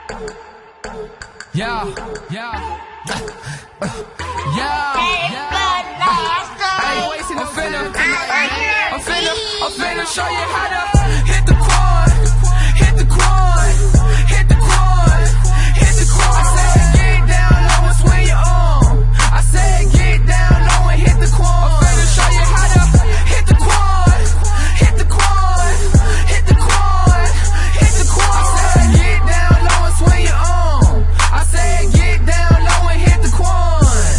Yeah. I'm finna show you how to hit the quad, hit the quad, hit the quad, hit the quad. I said get down low and swing your arm. I said get down low and hit the quad. I'm finna show you how to hit the quad, hit the quad, hit the quad, hit the quad. I said get down low and swing your arm. I said get down low and hit the quad.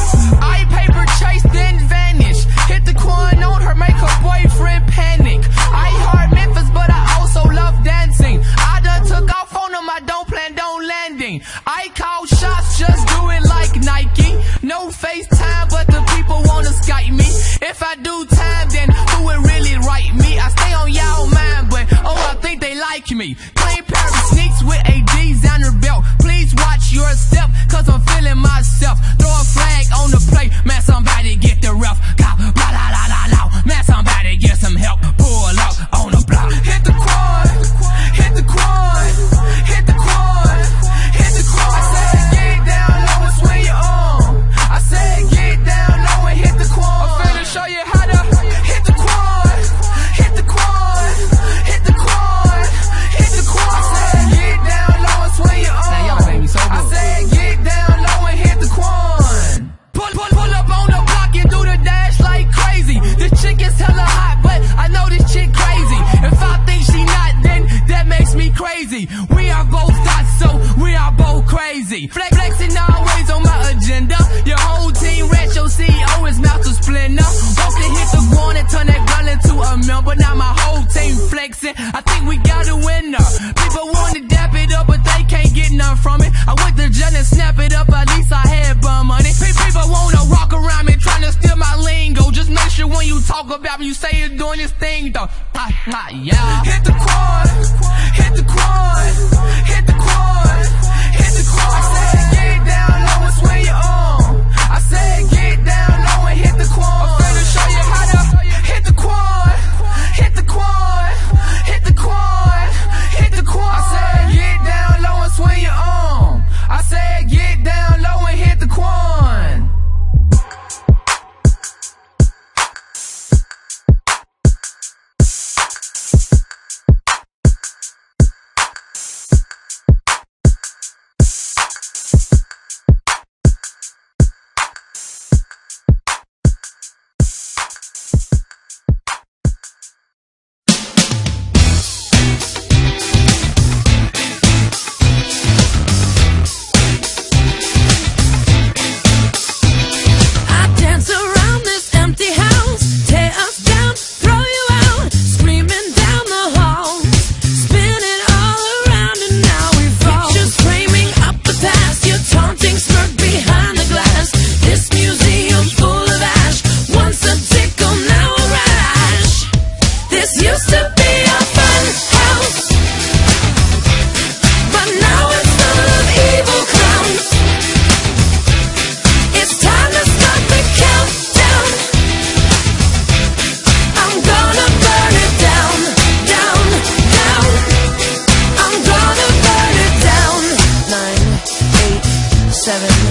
I paper chase then vanish. Hit the quad on her, make her boyfriend panic. I heart Memphis, but I also love dancing. I done took off on them, I don't plan on landing. I call shots, just do it like Nike. No FaceTime, but the people wanna Skype me. If I do time, then who would really write me? I stay on y'all mind, but oh, I think they like me. Plain pair of sneaks with a designer belt. Please watch your step, cause I'm feeling myself. Throw a flag on the plate, man, somebody get the ref. Blah, la, la, la, la. Man, somebody get some help. Pull up on the block. Hit the quad, hit the quad, hit the quad, hit the quad. I said get down low and swing your arm. I said get down low and hit the quad. I'm finna show you how to hit the quad, hit the quad, hit the quad, hit the quad. I said get down low and swing your arm. Now y'all make me so good. I said get down low and hit the quad. Pull up on the block and do the dash like crazy. This chick is hella hot, but I know this chick crazy. If I think she not, then that makes me crazy. We are both thoughts, so we are both crazy. Flexing always on my agenda. Your whole team rats, your CEO is Master Splendor. Hope to hit the ground and turn that girl into a member. Now my whole team flexing. I think we got a winner. People want to dap it up, but they can't get none from it. I went to jail and snap it up, at least I had bum money. People wanna rock around me, trying to steal my lingo. Just make sure when you talk about me, you say you're doing this thing though. Yeah. Hit the quad, hit the quad, hit the quad, hit the quad. I said get down low and swing your arm. I said get down low and hit the quad. I'm finna show you how to hit the quad, hit the quad, hit the quad, hit the quad. I said get down low and swing your arm. I said get down low and hit the quad. Seven